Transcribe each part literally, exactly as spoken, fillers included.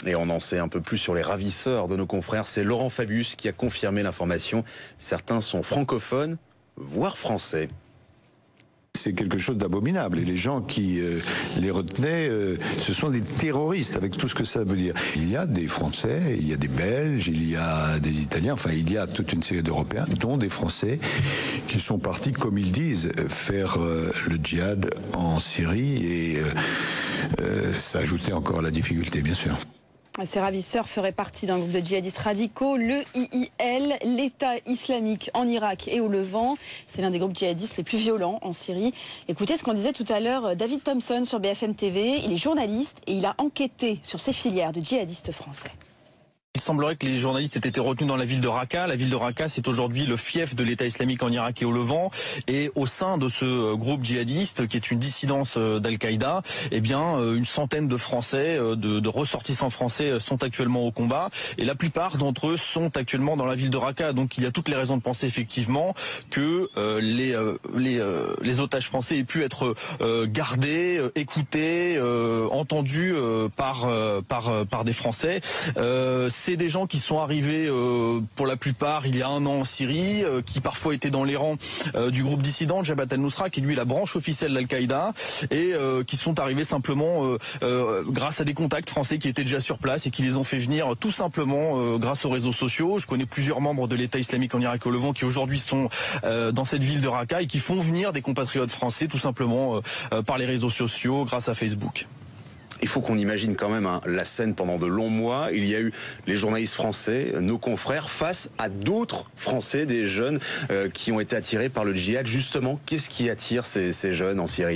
Et on en sait un peu plus sur les ravisseurs de nos confrères. C'est Laurent Fabius qui a confirmé l'information. Certains sont francophones, voire français. C'est quelque chose d'abominable et les gens qui euh, les retenaient, euh, ce sont des terroristes avec tout ce que ça veut dire. Il y a des Français, il y a des Belges, il y a des Italiens, enfin il y a toute une série d'Européens, dont des Français qui sont partis, comme ils disent, faire euh, le djihad en Syrie et euh, euh, ça ajoutait encore à la difficulté, bien sûr. Ces ravisseurs feraient partie d'un groupe de djihadistes radicaux, le I I L, l'État islamique en Irak et au Levant. C'est l'un des groupes djihadistes les plus violents en Syrie. Écoutez ce qu'on disait tout à l'heure David Thompson sur B F M T V. Il est journaliste et il a enquêté sur ces filières de djihadistes français. Il semblerait que les journalistes aient été retenus dans la ville de Raqqa. La ville de Raqqa, c'est aujourd'hui le fief de l'État islamique en Irak et au Levant. Et au sein de ce groupe djihadiste, qui est une dissidence d'Al-Qaïda, eh bien, une centaine de Français, de, de ressortissants français sont actuellement au combat. Et la plupart d'entre eux sont actuellement dans la ville de Raqqa. Donc il y a toutes les raisons de penser effectivement que euh, les, euh, les, euh, les otages français aient pu être euh, gardés, euh, écoutés, euh, entendus euh, par, euh, par, par des Français. Euh, C'est des gens qui sont arrivés euh, pour la plupart il y a un an en Syrie, euh, qui parfois étaient dans les rangs euh, du groupe dissident Jabhat al-Nusra, qui est lui la branche officielle d'Al-Qaïda, et euh, qui sont arrivés simplement euh, euh, grâce à des contacts français qui étaient déjà sur place et qui les ont fait venir tout simplement euh, grâce aux réseaux sociaux. Je connais plusieurs membres de l'État islamique en Irak et au Levant qui aujourd'hui sont euh, dans cette ville de Raqqa et qui font venir des compatriotes français tout simplement euh, par les réseaux sociaux grâce à Facebook. Il faut qu'on imagine quand même hein, la scène pendant de longs mois. Il y a eu les journalistes français, nos confrères, face à d'autres Français, des jeunes euh, qui ont été attirés par le djihad. Justement, qu'est-ce qui attire ces, ces jeunes en Syrie ?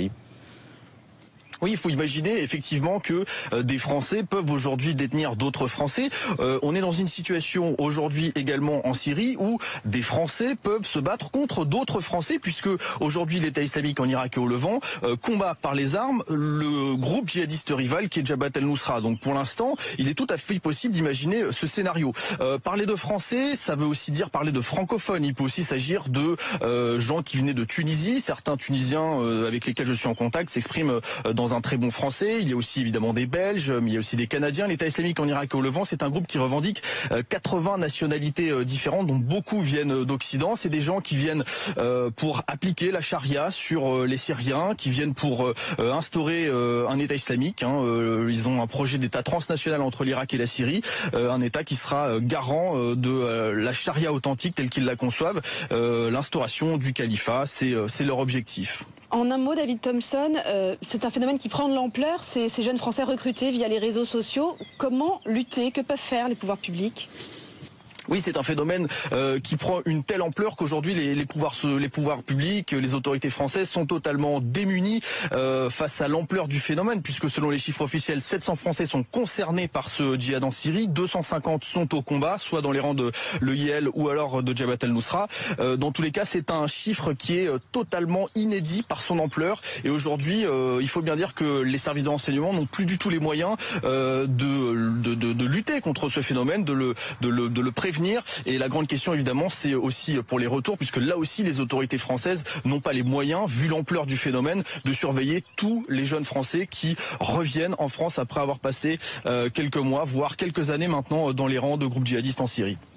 Oui, il faut imaginer effectivement que euh, des Français peuvent aujourd'hui détenir d'autres Français. Euh, on est dans une situation aujourd'hui également en Syrie où des Français peuvent se battre contre d'autres Français, puisque aujourd'hui l'État islamique en Irak et au Levant euh, combat par les armes le groupe djihadiste rival qui est Jabhat al-Nusra. Donc pour l'instant, il est tout à fait possible d'imaginer ce scénario. Euh, parler de Français, ça veut aussi dire parler de francophones. Il peut aussi s'agir de euh, gens qui venaient de Tunisie. Certains Tunisiens euh, avec lesquels je suis en contact s'expriment euh, dans un très bon français. Il y a aussi évidemment des Belges, mais il y a aussi des Canadiens. L'État islamique en Irak et au Levant, c'est un groupe qui revendique quatre-vingts nationalités différentes, dont beaucoup viennent d'Occident. C'est des gens qui viennent pour appliquer la charia sur les Syriens, qui viennent pour instaurer un État islamique. Ils ont un projet d'État transnational entre l'Irak et la Syrie, un État qui sera garant de la charia authentique telle qu'ils la conçoivent. L'instauration du califat, c'est leur objectif. En un mot, David Thompson, euh, c'est un phénomène qui prend de l'ampleur, ces, ces jeunes Français recrutés via les réseaux sociaux. Comment lutter? Que peuvent faire les pouvoirs publics? Oui, c'est un phénomène euh, qui prend une telle ampleur qu'aujourd'hui les, les pouvoirs les pouvoirs publics, les autorités françaises sont totalement démunies euh, face à l'ampleur du phénomène, puisque selon les chiffres officiels, sept cents Français sont concernés par ce djihad en Syrie, deux cent cinquante sont au combat, soit dans les rangs de l'E I L ou alors de Jabhat al-Nusra. Euh, dans tous les cas, c'est un chiffre qui est totalement inédit par son ampleur. Et aujourd'hui, euh, il faut bien dire que les services de renseignement n'ont plus du tout les moyens euh, de, de, de, de lutter contre ce phénomène, de le, de le, de le prévenir. Et la grande question, évidemment, c'est aussi pour les retours, puisque là aussi, les autorités françaises n'ont pas les moyens, vu l'ampleur du phénomène, de surveiller tous les jeunes Français qui reviennent en France après avoir passé euh, quelques mois, voire quelques années maintenant, dans les rangs de groupes djihadistes en Syrie.